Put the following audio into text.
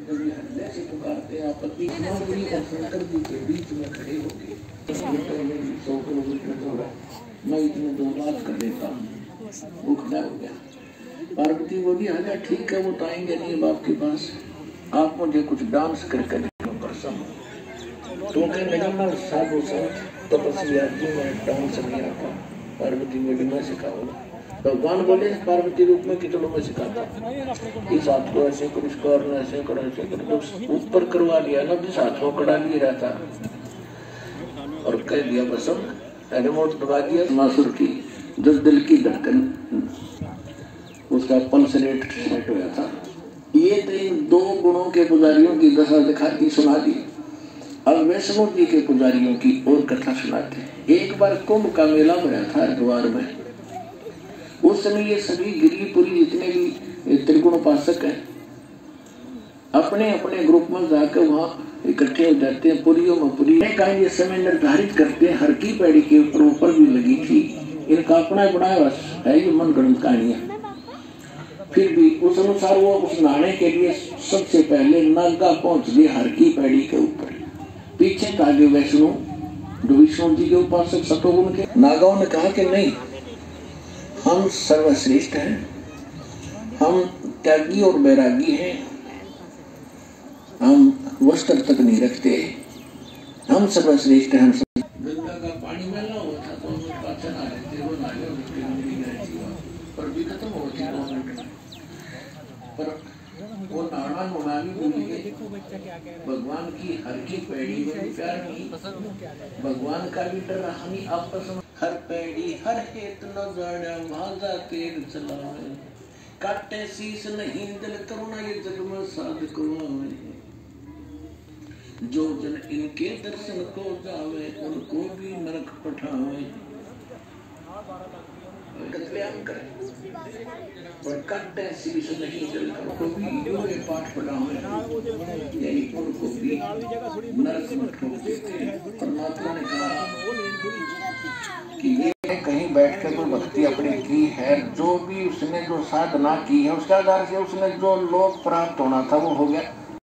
कभी हल्ले से पुकारते आपत्ति नौकरी और शंकर जी के बीच में खड़े होके 100 किलोमीटर दूर है, मैं इतने 2 बात कर देता हूँ। वो खड़ा हो गया। पार्वती बोली हाँ ठीक है, वो तो आएंगे नहीं बाप के पास, आप मुझे कुछ डांस करके प्रसन्न तो कहने साधु संत तपस्या जी में डांस नहीं आता। पार्वती बोली मैं सिखाऊंगा। भगवान बोले पार्वती रूप में कि चलो मैं सिखाता हूँ, इस हाथ को ऐसे करो, इसको और ऐसे करो, ऐसे करो। तो ऊपर करवा लिया ना, जिस हाथ को कड़ा लिए रहता और कह दिया बसम रिमोट दबा दिया मासुर की, जिस दिल की धड़कन उसका पल्स रेट सेट होया था। ये तो इन 2 गुणों के पुजारियों की दशा दिखा दी, सुना दी। अब वैष्णो जी के पुजारियों की और कथा सुनाते हैं। एक बार कुंभ का मेला भरा था हरिद्वार में। उस समय ये सभी गिरिपुरी जितने भी त्रिगुण उपासक हैं अपने अपने ग्रुप में जाकर वहां इकट्ठे हो जाते हैं। पुरियों में पुरी का ये समय निर्धारित करते हैं। हर की पैड़ी के ऊपर भी लगी थी। इनका अपना बनाया है ये मन गणित कहानियां। फिर भी उस अनुसार वो उस नहाने के लिए सबसे पहले नागा पहुंच गए हर की पैड़ी के ऊपर। पीछे तागे वैष्णो विष्णु जी के उपासक सतोगुण के नागाओं ने कहा कि नहीं, हम सर्वश्रेष्ठ हैं, हम त्यागी और बैरागी हैं, हम वस्त्र तक नहीं रखते, हम सर्वश्रेष्ठ हैं। गंगा का पानी मैला हुआ था तो हम पाचन आ रहे थे, वो नाले पर भी खत्म हो गई 2 मिनट में। पर वो नाना मुना भी भूल गए। भगवान की हर की पैड़ी में प्यार की, भगवान का भी डर हमी आपस में। हर पैड़ी हर हेत न जाने भाजा तेर चलावे, काटे शीस नहीं दिल करुणा ये जग में साध करवावे। जो जन इनके दर्शन को जावे उनको भी नरक पठावे। कत्लेआम करे और काटे शीस नहीं दिल को भी ये पाठ पढ़ावे, यानी उनको भी नरक में ठोक देते। परमात्मा ने कहा कि ये कहीं बैठ कर कोई भक्ति अपनी की है, जो भी उसने जो साधना की है उसके आधार से उसने जो लोक प्राप्त होना था वो हो गया।